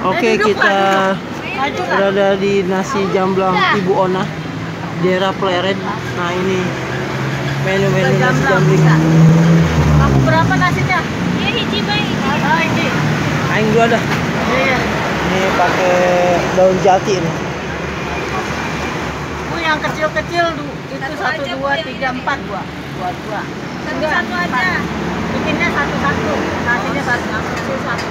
Oke, kita berada di nasi jamblang Ibu Ona, daerah Pleret. Nah, ini menu-menu nasi jambling. Kamu berapa nasinya? Iya, hiji bae. Ah, ini. Aing dua dah. Iya. Ini pakai daun jati nih. Bu, yang kecil-kecil itu 1, 2, 3, 4 gua. Dua. Satu-satu aja. Bikinnya satu-satu. Nasinya satu. Yang kecil satu.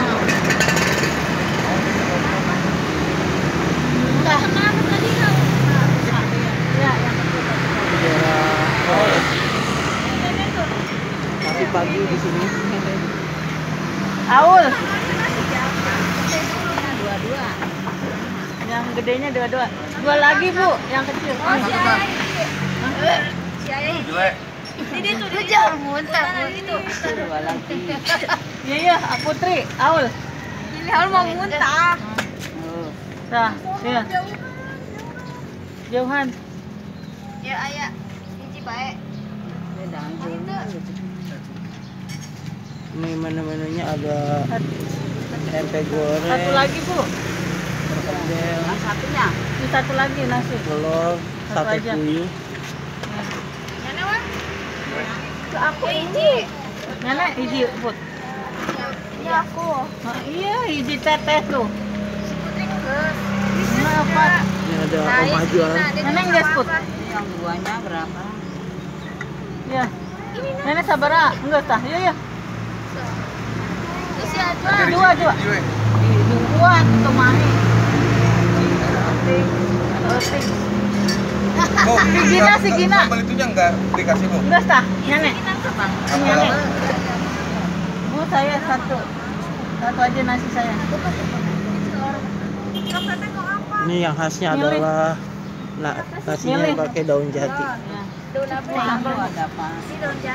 Udah. Kenapa tadi kamu? Iya, yang kecil. Daerah Pleret. Masih pagi di sini. Aul. Dua. Yang gedenya dua. Dua lagi, Bu, yang kecil. Oh, si Ayah ini. Si Ayah ini. Ini tuh dia jangan muntah itu. Dua lagi. Iya, Putri, Aul. Ini Aul mau muntah. Nah, iya. Jauhan. Ya Ayah, hiji bae. Ini menu-menunya ada tempe goreng, Satu lagi, Bu. perkedel, Satunya. Ini satu lagi nasi. telur, Satu sate aja. puyuh. Mana, Wan? Ke aku Hiji. Nenek hiji, Put. Ini aku. Nah, iya, hiji teteh tuh. Si Putri geus. Kenapa? Ini ada omah jualan. Nenek nggak Put? Yang duanya berapa? Iya. Nenek sabara? Enggak tah. Iya. Isi aja. Dua. Dua itu mani. Oting. Oh, Si Gina. sambal itunya enggak dikasih, Bu? Enggak tah, nenek. Apa? Nenek. Bu, saya satu. Satu aja nasi saya. Ini yang khasnya Milih. adalah nasinya Milih. pakai daun jati. Ya. Daun apa? Ada apa? Ini daun